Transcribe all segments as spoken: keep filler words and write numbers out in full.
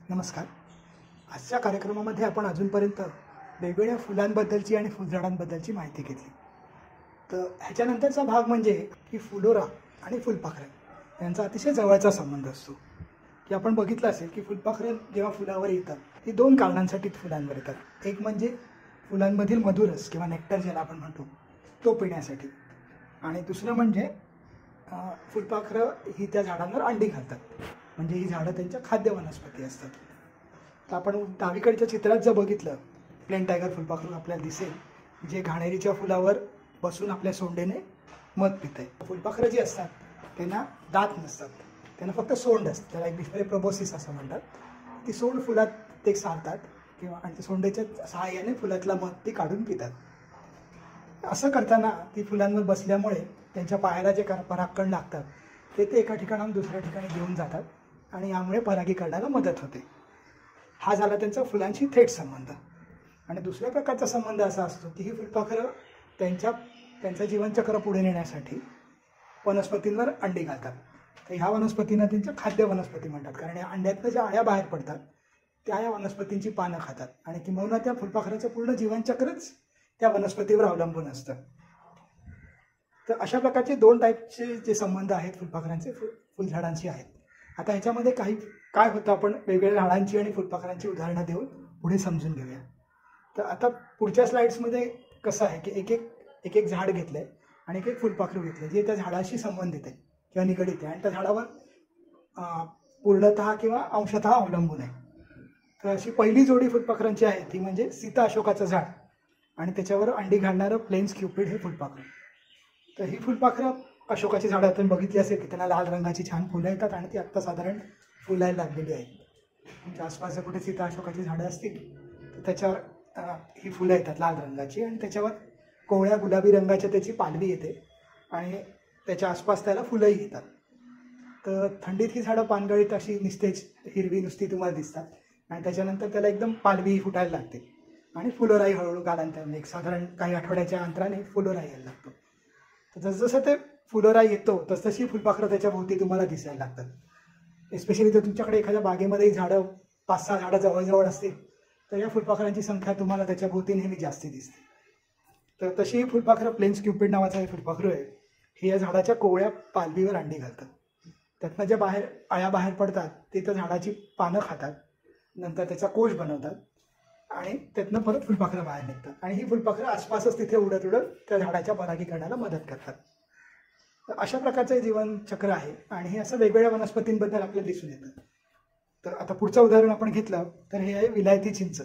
नमस्कार. आजच्या कार्यक्रमामध्ये आपण अजूनपर्यंत वेगवेगळ्या फुलांबद्दलची आणि फुलझाडांबद्दलची माहिती घेतली. तर ह्याच्यानंतरचा भाग म्हणजे की फुलोरा आणि फुलपाखरं यांचा अतिशय जवळचा संबंध असतो. की आपण बघितलं असेल की फुलपाखरं जेव्हा फुलावर येतात ती दोन कारणांसाठी फुलांवर येतात. एक म्हणजे फुलांमधील मधुरस किंवा नेक्टर ज्याला आपण म्हणतो तो पिण्यासाठी, आणि दुसरं म्हणजे फुलपाखरं ही त्या झाडांवर अंडी घालतात, म्हणजे ही झाडं त्यांच्या खाद्य वनस्पती असतात. तर आपण डावीकडच्या चित्रात जर बघितलं, प्लेन टायगर फुलपाखरू आपल्याला दिसेल जे घाणेरीच्या फुलावर बसून आपल्या सोंडेने मध पित आहे. फुलपाखरं जी असतात त्यांना दात नसतात, त्यांना फक्त सोंड असते, त्याला एक डिफरे प्रोबोसिस असं म्हणतात. ती सोंड फुलात ते सारतात किंवा आणि सोंडेच्या सहाय्याने फुलातला मध ती काढून पितात. असं करताना ती फुलांवर बसल्यामुळे त्यांच्या पायाला जे परागकण लागतात ते ते एका ठिकाणाहून दुसऱ्या ठिकाणी घेऊन जातात आणि यामुळे परागीकरणाला मदत होते. हा झाला त्यांचा फुलांशी थेट संबंध. आणि दुसऱ्या प्रकारचा संबंध असा असतो की ही फुलपाखरं त्यांच्या त्यांचं जीवनचक्र पुढे नेण्यासाठी वनस्पतींवर अंडी घालतात. तर ह्या वनस्पतींना त्यांच्या खाद्य वनस्पती म्हणतात, कारण या अंड्यातनं ज्या अळ्या बाहेर पडतात त्या या वनस्पतींची पानं खातात आणि किंबहुना त्या फुलपाखराचं पूर्ण जीवनचक्रच त्या वनस्पतीवर अवलंबून असतं. तर अशा प्रकारचे दोन टाईपचे जे संबंध आहेत फुलपाखरांचे फुल फुलझाडांशी आहेत. आता ह्याच्यामध्ये काही काय होतं आपण वेगवेगळ्या झाडांची आणि फुलपाखरांची उदाहरणं देऊन पुढे समजून घेऊया. तर आता पुढच्या स्लाइड्समध्ये कसं आहे की एक एक एक एक झाड घेतलं आहे आणि एक एक फुलपाखरू घेतलं जे त्या झाडाशी संबंधित आहे किंवा निगडीत आहे आणि त्या झाडावर पूर्णतः किंवा अंशतः अवलंबून आहे. तर अशी पहिली जोडी फुलपाखरांची आहे ती म्हणजे सीता अशोकाचं झाड आणि त्याच्यावर अंडी घालणारं प्लेन्स क्युपिड हे फुलपाखरू. तर ही फुलपाखरं अशोकाची झाडं आपण बघितली असेल की त्यांना लाल रंगाची छान फुलं येतात आणि ती आत्ता साधारण फुलायला लागलेली आहेत. म्हणजे आसपास जर कुठे सीता अशोकाची झाडं असतील तर त्याच्यावर ही फुलं येतात लाल रंगाची आणि त्याच्यावर कोवळ्या गुलाबी रंगाच्या त्याची पालवी येते आणि त्याच्या आसपास त्याला फुलंही येतात. तर थंडीत ही झाडं पानगळीत अशी निस्तेज हिरवी नुसती तुम्हाला दिसतात आणि त्याच्यानंतर त्याला एकदम पालवी फुटायला लागते आणि फुलोराही हळूहळू कालांतराने एक साधारण काही आठवड्याच्या अंतराने फुलोरा यायला लागतो. तर जसजसं ते फुलोरा येतो तसतशी फुलपाखरं त्याच्या भोवती तुम्हाला दिसायला लागतात. एस्पेशली जर तुमच्याकडे एखाद्या बागेमध्ये झाडं पाच सहा झाडं जवळजवळ असतील तर या फुलपाखरांची संख्या तुम्हाला त्याच्या भोवती नेहमी जास्ती दिसते. तर तशी ही फुलपाखरं प्लेन्स क्युपिड नावाचं हे फुलपाखरू आहे, हे या झाडाच्या कोवळ्या पालवीवर अंडी घालतात. त्यातनं ज्या बाहेर अळ्या बाहेर पडतात ते त्या झाडाची पानं खातात, नंतर त्याचा कोश बनवतात आणि त्यातनं परत फुलपाखरं बाहेर निघतात आणि ही फुलपाखरं आसपासच तिथे उडत उडत त्या झाडाच्या परागीकरणाला मदत करतात. तर अशा प्रकारचं जीवनचक्र आहे आणि हे असं वेगवेगळ्या वनस्पतींबद्दल आपल्याला दिसून येतं. तर आता पुढचं उदाहरण आपण घेतलं तर हे आहे विलायती चिंच.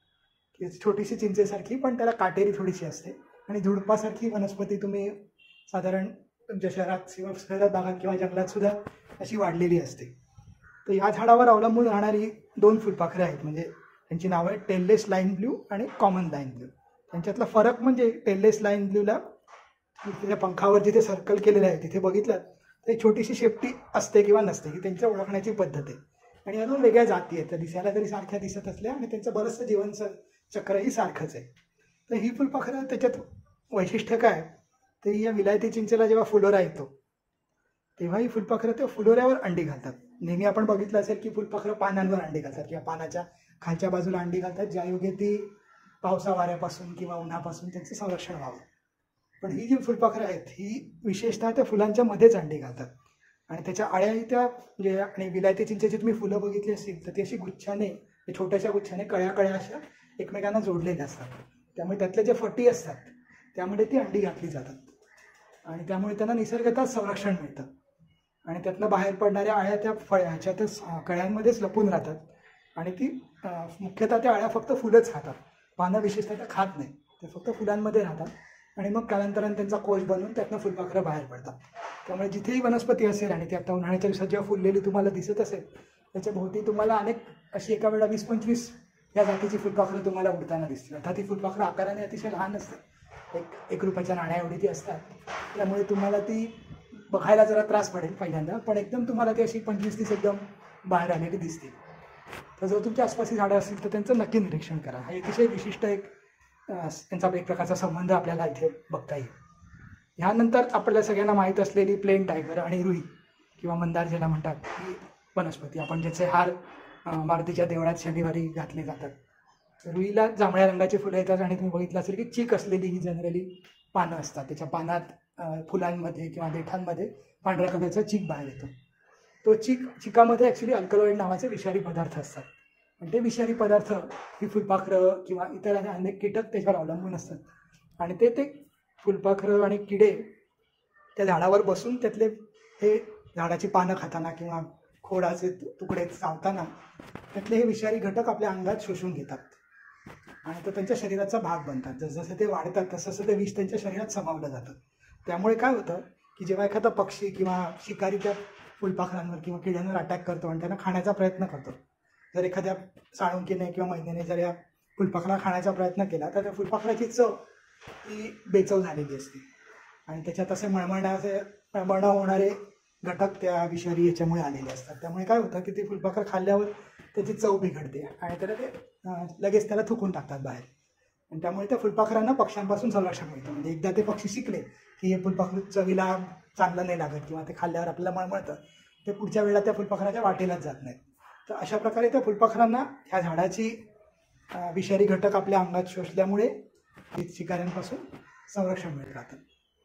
ही छोटीशी चिंचेसारखी पण त्याला काटेरी थोडीशी असते आणि झुडपासारखी वनस्पती तुम्ही साधारण तुमच्या शहरात किंवा शहरात भागात किंवा जंगलात सुद्धा अशी वाढलेली असते. तर या झाडावर अवलंबून राहणारी दोन फुलपाखरं आहेत, म्हणजे त्यांची नावं आहेत टेललेस लाईन ब्ल्यू आणि कॉमन लाईन ब्ल्यू. त्यांच्यातला फरक म्हणजे टेललेस लाईन ब्ल्यूला तिच्या पंखावर जिथे सर्कल केलेलं आहे तिथे बघितलं तर एक छोटीशी शेपटी असते किंवा नसते ही त्यांच्या ओळखण्याची पद्धत आहे. आणि अजून वेगळ्या जाती आहेत, त्या दिसायला तरी सारख्या दिसत असल्या आणि त्यांचं बरंचसं जीवन चक्रही सारखंच आहे. तर ही फुलपाखरं त्याच्यात वैशिष्ट्य काय तर या विलायती चिंचेला जेव्हा फुलोरा येतो तेव्हा ही फुलपाखरं त्या फुलोऱ्यावर अंडी घालतात. नेहमी आपण बघितलं असेल की फुलपाखरं पानांवर अंडी घालतात किंवा पानाच्या खालच्या बाजूला अंडी घालतात, ज्या योगे ती पावसा वाऱ्यापासून किंवा उन्हापासून त्यांचं संरक्षण व्हावं. पण ही जी फुलपाखरं आहेत ही विशेषतः त्या फुलांच्या मध्येच अंडी घालतात आणि त्याच्या अळ्याही त्या म्हणजे आणि विलायती चिंचेची तुम्ही फुलं बघितली असतील तर ती अशी गुच्छाने छोट्याशा गुच्छाने कळ्या कळ्या अशा एकमेकांना जोडलेल्या असतात. त्यामुळे त्यातले जे फटी असतात त्यामध्ये ती अंडी घातली जातात आणि त्यामुळे त्यांना निसर्गतःच संरक्षण मिळतं आणि त्यातनं बाहेर पडणाऱ्या अळ्या त्या फळ्या ह्याच्यातच कळ्यांमध्येच लपून राहतात आणि ती मुख्यतः त्या अळ्या फक्त फुलंच खातात, पानं विशेषतः त्या खात नाही, ते फक्त फुलांमध्ये राहतात आणि मग कालांतराने त्यांचा कोश बनवून त्यातनं फुलपाखरं बाहेर पडतात. त्यामुळे जिथेही वनस्पती असेल आणि ती आता उन्हाळ्याच्या दिवसात जेव्हा फुललेली तुम्हाला दिसत असेल त्याच्या भोवती तुम्हाला अनेक अशी एका वेळा वीस पंचवीस या जातीची फुलपाखरं तुम्हाला उडताना दिसतील. आता ती फुलपाखरं आकाराने अतिशय लहान असते, एक एक रुपयाच्या नाण्या एवढी ती असतात, त्यामुळे तुम्हाला ती बघायला जरा त्रास पडेल पहिल्यांदा, पण एकदम तुम्हाला ती अशी पंचवीस तीस एकदम बाहेर आलेली दिसतील. तर जर तुमच्या आसपासची झाडं असतील तर त्यांचं नक्की निरीक्षण करा. हा अतिशय विशिष्ट एक त्यांचा एक प्रकारचा संबंध आपल्याला इथे बघता येईल. ह्यानंतर आपल्याला सगळ्यांना माहीत असलेली प्लेन टायगर आणि रुई किंवा मंदार ज्याला म्हणतात ही वनस्पती, आपण ज्याचे हार मारुतीच्या देवळात शनिवारी घातले जातात. रुईला जांभळ्या रंगाची फुलं येतात आणि तुम्ही बघितलं असेल की चीक असलेली ही जनरली पानं असतात. त्याच्या पानात फुलांमध्ये किंवा देठांमध्ये पांढऱ्या कलरचा चीक बाहेर येतो. तो चीक चिकामध्ये ॲक्च्युली अल्कलॉइड नावाचे विषारी पदार्थ असतात. पण ते विषारी पदार्थ ही फुलपाखरं किंवा इतर अनेक कीटक त्याच्यावर अवलंबून असतात आणि ते ते फुलपाखरं आणि किडे त्या झाडावर बसून त्यातले हे झाडाची पानं खाताना किंवा खोडाचे तुकडे चावताना त्यातले हे विषारी घटक आपल्या अंगात शोषून घेतात आणि तो त्यांच्या शरीराचा भाग बनतात. जसजसे ते वाढतात तसं तसं ते विष त्यांच्या शरीरात सामावलं जातं. त्यामुळे काय होतं की जेव्हा एखादा पक्षी किंवा शिकारी त्या फुलपाखरांवर किंवा किड्यांवर अटॅक करतो आणि त्यांना खाण्याचा प्रयत्न करतो, जर एखाद्या साळुंकीने किंवा मैनेने जर या फुलपाखरा खाण्याचा प्रयत्न केला तर त्या फुलपाखराची चव ही बेचव झालेली असते आणि त्याच्यात असे मळमळण्याचे मळमळणं होणारे घटक त्या विषारी याच्यामुळे आलेले असतात. त्यामुळे काय होतं की ते फुलपाखर खाल्ल्यावर त्याची चव बिघडते आणि त्याला ते लगेच त्याला थुकून टाकतात बाहेर आणि त्यामुळे त्या फुलपाखरांना पक्ष्यांपासून संरक्षण मिळतं. म्हणजे एकदा ते पक्षी शिकले की हे फुलपाखर चवीला चांगलं नाही लागत किंवा ते खाल्ल्यावर आपल्याला मळमळतं, ते पुढच्या वेळेला त्या फुलपाखराच्या वाटेलाच जात नाहीत. तर अशा प्रकारे त्या फुलपाखरांना ह्या झाडाची विषारी घटक आपल्या अंगात शोषल्यामुळे शिकाऱ्यांपासून संरक्षण मिळत राहतं.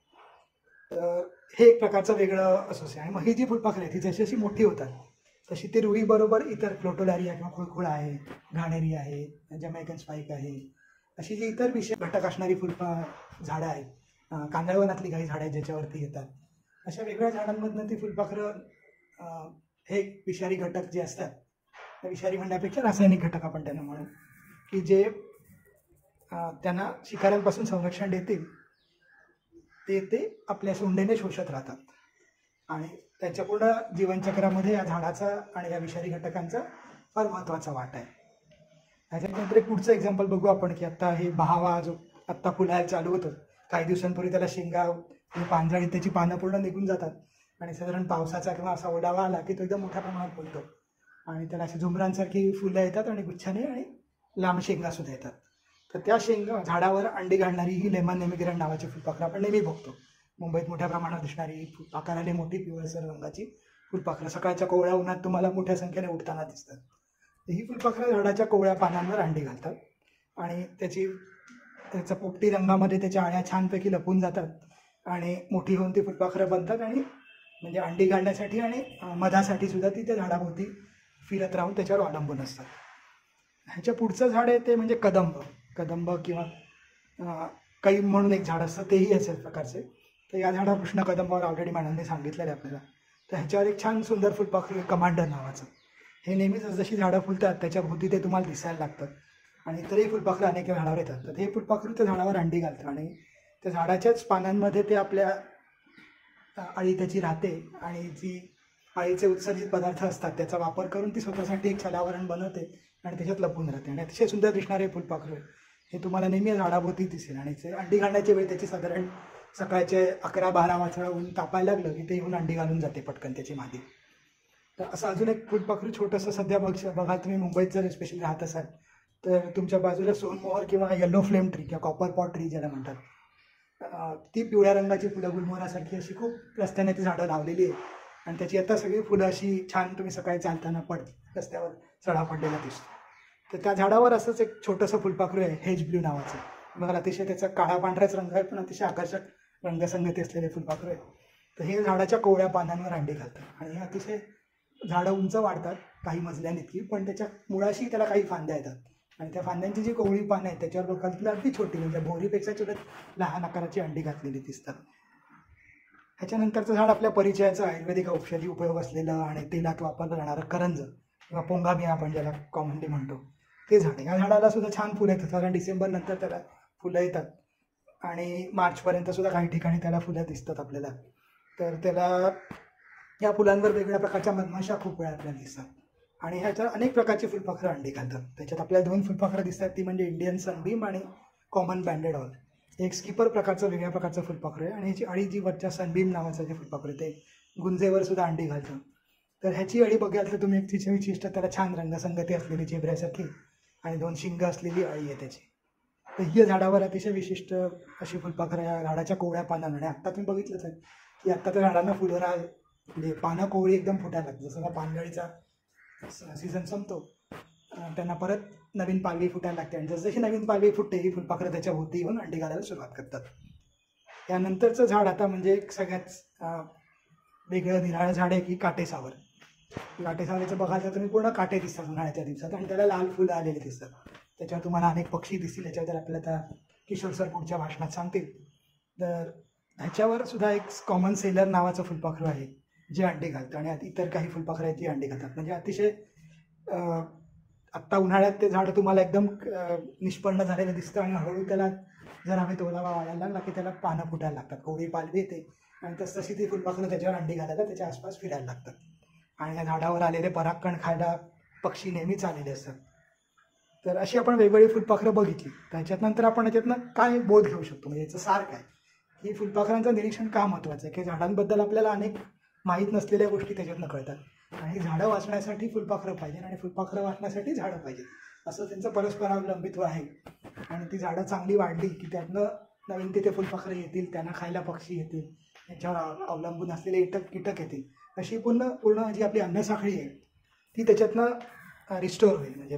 तर हे एक प्रकारचं वेगळं असोसिएशन. आणि मग ही जी फुलपाखरं आहे ती जशी जशी मोठी होतात तशी ती रुईबरोबर इतर प्लोटोलारिया किंवा खुळखुळा आहे, घाणेरी आहे, जमैकन स्पाईक आहे, अशी जी इतर विषय घटक असणारी फुलपा झाडं आहेत, कांदळवनातली काही झाडं आहेत ज्याच्यावरती येतात, अशा वेगळ्या झाडांमधनं ती फुलपाखरं हे विषारी घटक जे असतात, त्या विषारी म्हणण्यापेक्षा रासायनिक घटक आपण त्यांना म्हणू, की जे त्यांना शिकाऱ्यांपासून संरक्षण देतील ते ते आपल्या सोंडेने शोषत राहतात आणि त्याच्या पूर्ण जीवनचक्रामध्ये या झाडाचा आणि या विषारी घटकांचा फार महत्त्वाचा वाटा आहे. ह्याच्यानंतर एक पुढचं एक्झाम्पल बघू आपण की आत्ता हे बहावा जो आत्ता फुलायला चालू होतं, काही दिवसांपूर्वी त्याला शेंगा आणि पानझडी त्याची पानं पूर्ण निघून जातात आणि साधारण पावसाचा किंवा असा ओलावा आला की तो एकदम मोठ्या प्रमाणात फुलतो आणि त्याला अशी झुमरांसारखी फुलं येतात आणि गुच्छाने आणि लांब शेंगासुद्धा येतात. तर त्या शेंगा झाडावर अंडी घालणारी ही लेमन नेमिग्रँट नावाची फुलपाखरं आपण नेहमी बघतो. मुंबईत मोठ्या प्रमाणात दिसणारी आकाराने मोठी पिवळसर रंगाची फुलपाखरं सकाळच्या कोवळ्या उन्हात तुम्हाला मोठ्या संख्येने उठताना दिसतात. ही फुलपाखरं झाडाच्या कोवळ्या पानांवर अंडी घालतात आणि त्याची त्याच्या पोपटी रंगामध्ये त्याच्या आळ्या छानपैकी लपून जातात आणि मोठी होऊन ती फुलपाखरं बनतात आणि म्हणजे अंडी घालण्यासाठी आणि मधासाठी सुद्धा ती त्या झाडाभोवती फिरत राहून त्याच्यावर अवलंबून असतात. ह्याच्या पुढचं झाड आहे ते म्हणजे कदंब. कदंब किंवा कैम म्हणून एक झाड असतं, तेही असेल प्रकारचे. तर या झाडावर कृष्ण कदंबावर ऑलरेडी मॅडमने सांगितलेलं आहे आपल्याला. तर ह्याच्यावर एक छान सुंदर फुलपाखरू कमांडर नावाचं, हे नेहमीच जशी झाडं फुलतात त्याच्या भोवती ते तुम्हाला दिसायला लागतं आणि इतरही फुलपाखरं अनेक झाडावर येतात. तर हे फुलपाखरू त्या झाडावर अंडी घालतं आणि त्या झाडाच्याच पानांमध्ये ते आपल्या अळी त्याची राहते आणि जी अळीचे उत्सर्जित पदार्थ असतात त्याचा वापर करून ती स्वतःसाठी एक छलावरण बनवते आणि त्याच्यात लपून राहते आणि अतिशय सुंदर दिसणारे फुलपाखरू हे तुम्हाला नेहमी झाडाभोवती दिसेल. आणि ते अंडी घालण्याची वेळ त्याची साधारण सकाळचे अकरा बारा वाजता ऊन तापायला लागलं की ते येऊन अंडी घालून जाते पटकन त्याची मादी. तर असं अजून एक फुलपाखरू छोटंसं सध्या बघ बघा तुम्ही मुंबईत जर स्पेशली राहत असाल तर तुमच्या बाजूला सोनमोहर किंवा येलो फ्लेम ट्री किंवा कॉपर पॉट ट्री ज्याला म्हणतात, ती पिवळ्या रंगाची फुलं गुलमोहरासारखी अशी खूप रस्त्याने ती झाडं लावलेली आहे आणि त्याची आता सगळी फुलं अशी छान तुम्ही सकाळी चालताना पड रस्त्यावर चढा पडलेला दिसतो. तर त्या झाडावर असंच एक छोटंसं फुलपाखरू आहे हेज ब्ल्यू नावाचं. बघा अतिशय त्याचा काळा पांढराच रंग आहे पण अतिशय आकर्षक रंगसंगती असलेले फुलपाखरू आहे. तर हे झाडाच्या कोवळ्या पानांवर अंडी घालतात आणि हे अतिशय झाडं उंच वाढतात काही मजल्यांइतकी, पण त्याच्या मुळाशी त्याला काही फांद्या येतात आणि त्या फांद्यांची जी कोवळी पानं आहेत त्याच्यावर बघाल अगदी छोटी म्हणजे भोवरीपेक्षा छोट्या लहान आकाराची अंडी घातलेली दिसतात. ह्याच्यानंतरचं झाड आपल्या परिचयाचं आयुर्वेदिक औषधी उपयोग असलेलं आणि तेलात वापरलं जाणारं करंज किंवा पोंगामिया आपण ज्याला कॉमनली म्हणतो ते झाड. या झाडाला सुद्धा छान फुलं येतात, कारण डिसेंबर नंतर त्याला फुलं येतात आणि मार्चपर्यंत सुद्धा काही ठिकाणी त्याला फुलं दिसतात आपल्याला. तर त्याला या फुलांवर वेगवेगळ्या प्रकारच्या मधमाशा खूप वेळा आपल्याला दिसतात आणि ह्याच्यात अनेक प्रकारची फुलपाखरं अंडी घालतात. त्याच्यात आपल्याला दोन फुलपाखरं दिसतात, ती म्हणजे इंडियन सनबीम आणि कॉमन बँडेड ऑल. एक स्किपर प्रकारचं वेगळ्या प्रकारचं फुलपाखरू आहे आणि ह्याची अळी जी वरच्या सनबीम नावाचं जे फुलपाखरू ते गुंजेवर सुद्धा अंडी घालतं. तर ह्याची अळी बघाल तर तुम्ही एक तिच्या विशिष्ट त्याला छान रंगसंगती असलेली झेब्र्यासारखी आणि दोन शिंग असलेली अळी आहे त्याची. तर ही झाडावर अतिशय विशिष्ट अशी फुलपाखरं या झाडाच्या कोवळ्या पानांना, आणि आत्ता तुम्ही बघितलंच आहे की आत्ता त्या झाडांना फुलोरा म्हणजे पानं कोवळी एकदम फुटायला लागतं, जसं का पानगळीचा सीझन संपतो अं, त्यांना परत नवीन पालवी फुटायला लागते आणि जसजशी नवीन पालवी फुटते ही फुलपाखरं त्याच्या भोवती येऊन अंडी घालायला सुरुवात करतात. त्यानंतरचं झाड आता म्हणजे एक सगळ्यात अं, वेगळं निराळं झाड आहे की काटेसावर. काटेसावरीचं बघाल तर तुम्ही पूर्ण काटे दिसतात उन्हाळ्याच्या दिवसात आणि त्याला लाल फुलं आलेली दिसतात. त्याच्यावर तुम्हाला अनेक पक्षी दिसतील. याच्यावर आपल्याला त्या किशोर सर पुढच्या भाषणात सांगतील. तर ह्याच्यावर सुद्धा एक कॉमन सेलर नावाचं फुलपाखरू आहे जे अंडी घालतं आणि इतर काही फुलपाखरं आहेत जी अंडी घालतात. म्हणजे अतिशय आत्ता उन्हाळ्यात ते झाड तुम्हाला एकदम निष्पन्न झालेलं दिसतं आणि हळूहळू त्याला जर आम्ही तोलावा वाढायला लागला की त्याला पानं फुटायला लागतात, कोवळी पालवी येते आणि तस तशी ती फुलपाखरं त्याच्यावर अंडी घालायला त्याच्या आसपास फिरायला लागतात. आणि या झाडावर आलेले परागकण खायला पक्षी नेहमीच आलेले असतात. तर अशी आपण वेगवेगळी फुलपाखरं बघितली. त्याच्यानंतर आपण याच्यातनं काय बोध घेऊ शकतो, म्हणजे याचं सार काय, ही फुलपाखरांचं निरीक्षण का महत्त्वाचं आहे की झाडांबद्दल आपल्याला अनेक माहीत नसलेल्या गोष्टी त्याच्यातनं कळतात आणि झाडं वाचण्यासाठी फुलपाखरं पाहिजे आणि फुलपाखरं वाचण्यासाठी झाडं पाहिजे असं त्यांचं परस्परावलंबित्व आहे. आणि ती झाडं चांगली वाढली की त्यातनं नवीन तिथे फुलपाखरं येतील, त्यांना खायला पक्षी येतील, याच्यावर अवलंबून असलेले इटक कीटक येतील. अशी पूर्ण पूर्ण जी आपली अन्नसाखळी आहे ती त्याच्यातनं रिस्टोर होईल. म्हणजे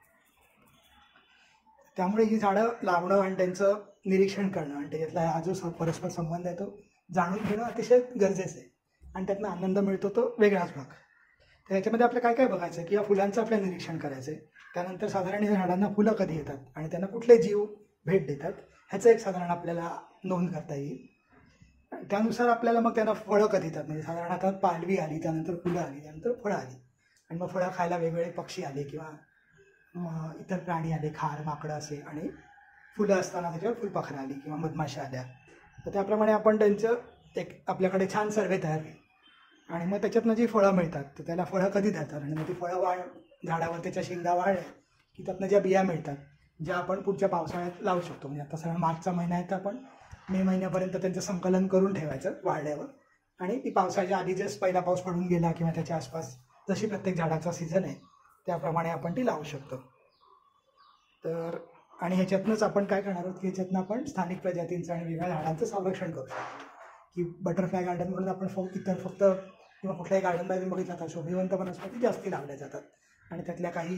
त्यामुळे ही झाडं लावणं आणि त्यांचं निरीक्षण करणं आणि त्याच्यातला हा जो परस्पर संबंध आहे तो जाणून घेणं अतिशय गरजेचं आहे आणि त्यातनं आनंद मिळतो तो वेगळाच भाग. तर याच्यामध्ये आपलं काय काय बघायचं आहे की या फुलांचं आपल्याला निरीक्षण करायचं आहे. त्यानंतर साधारण या झाडांना फुलं कधी येतात आणि त्यांना कुठले जीव भेट देतात ह्याचं एक साधारण आपल्याला नोंद करता येईल. त्यानुसार आपल्याला मग त्यांना फळं कधी येतात, म्हणजे साधारण आता पालवी आली, त्यानंतर फुलं आली, त्यानंतर फळं आली आणि मग फळं खायला वेगवेगळे पक्षी आले किंवा इतर प्राणी आले, खार माकडं असे, आणि फुलं असताना त्याच्यावर फुलपाखरं आली किंवा मधमाशा आल्या. तर त्याप्रमाणे आपण त्यांचं एक आपल्याकडे छान सर्वे तयार होईल आणि मग त्याच्यातनं जी फळं मिळतात तर त्याला फळं कधी देतात आणि मग ती फळं वाढ झाडावर त्याच्या शेंगा वाढल्या की त्यातनं ज्या बिया मिळतात ज्या आपण पुढच्या पावसाळ्यात लावू शकतो. म्हणजे आता सगळं मार्चचा महिना आहे तर आपण मे महिन्यापर्यंत त्यांचं संकलन करून ठेवायचं वाढल्यावर आणि ती पावसाच्या आधी जस्ट पहिला पाऊस पडून गेला किंवा त्याच्या आसपास जशी प्रत्येक झाडाचा सीझन आहे त्याप्रमाणे आपण ती लावू शकतो. तर आणि ह्याच्यातनंच आपण काय करणार आहोत की ह्याच्यातनं आपण स्थानिक प्रजातींचं आणि वेगळ्या झाडांचं संरक्षण करू शकतो. की बटरफ्लाय गार्डन म्हणून आपण फक्त इतर फक्त किंवा कुठल्याही गार्डनमध्ये बघितलं तर शोभिवंत वनस्पती जास्ती लावल्या जातात आणि त्यातल्या काही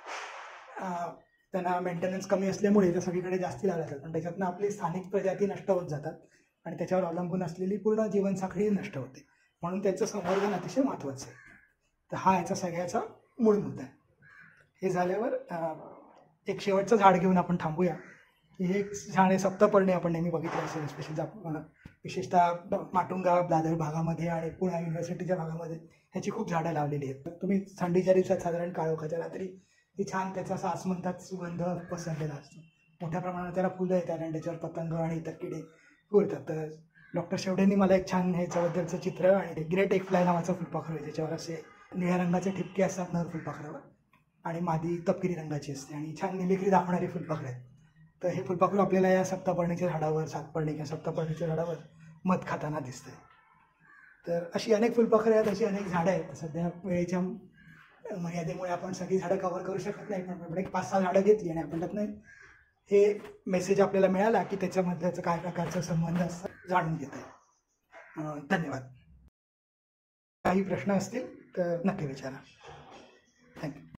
त्यांना मेंटेनन्स कमी असल्यामुळे त्या सगळीकडे जास्ती लावल्या जातात, पण त्याच्यातनं आपली स्थानिक प्रजाती नष्ट होत जातात आणि त्याच्यावर अवलंबून असलेली पूर्ण जीवनसाखळी नष्ट होते. म्हणून त्याचं संवर्धन अतिशय महत्त्वाचं आहे. तर हा याचा सगळ्याचा मूळ मुद्दा आहे. हे झाल्यावर एक शेवटचं झाड घेऊन आपण थांबूया की हे झाड आहे सप्तपर्णी. आपण नेहमी बघितलं असेल, स्पेशली विशेषतः माटुंगा दादर भागामध्ये आणि पुणे युनिव्हर्सिटीच्या भागामध्ये ह्याची खूप झाडं लावलेली आहेत. तुम्ही थंडीच्या दिवसात साधारण काळोखाच्या रात्री ती छान त्याचा सास म्हणतात सुगंध पसरलेला असतो. मोठ्या प्रमाणात त्याला फुलं येतात आणि त्याच्यावर पतंग आणि इतर किडे उडतात. तर डॉक्टर शेवडेंनी मला एक छान ह्याच्याबद्दलचं चित्र आणि ग्रेट एक फ्लाय नावाचं फुलपाखरू आहे त्याच्यावर असे निळ्या रंगाचे ठिपके असतात नर फुलपाखरावर आणि मादी तपकिरी रंगाची असते आणि छान निलिकरी दाखवणारी फुलपाखरं आहेत. तर हे फुलपाखरू आपल्याला या सप्तपर्णीच्या झाडावर सातपर्णी किंवा सप्तपर्णीच्या झाडावर मध खाताना दिसतंय. तर अशी अनेक फुलपाखरं आहेत, अशी अनेक झाडं आहेत. सध्या वेळेच्या मर्यादेमुळे आपण सगळी झाडं कव्हर करू शकत नाही, पण आपण एक पाच सहा झाडं घेतली आणि आपण त्यातनं हे मेसेज आपल्याला मिळाला की त्याच्यामधल्याचं काय प्रकारचा संबंध असतं जाणून घेत आहे. धन्यवाद. काही प्रश्न असतील तर नक्की विचारा. थँक्यू.